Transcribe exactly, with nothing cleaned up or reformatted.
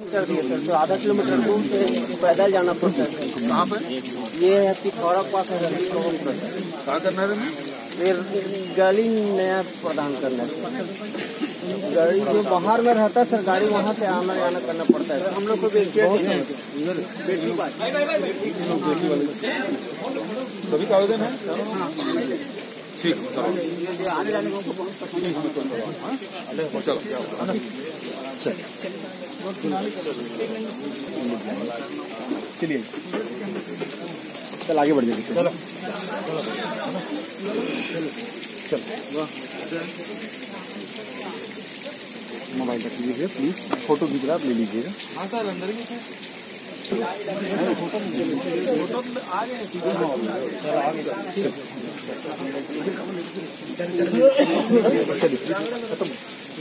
कर दिए सर, तो आधा किलोमीटर दूर से पैदल जाना पड़ता है। कहाँ पे? ये है पिथौरा पास है, कहाँ करना है? फिर गली नया प्रदान करना है। गाड़ी जो बाहर में रहता है सर, गाड़ी वहाँ से आना जाना करना पड़ता है। हम लोग को भी सभी का आवेदन है। ठीक, आने जाने को बहुत चलो चलिए, चल आगे बढ़ जाइए। चलो चलो मोबाइल रख लीजिए प्लीज, फोटो खींच रहा आप ले लीजिएगा। हाँ सर, अंदर ही फोटो आ गए। चलिए खत्म।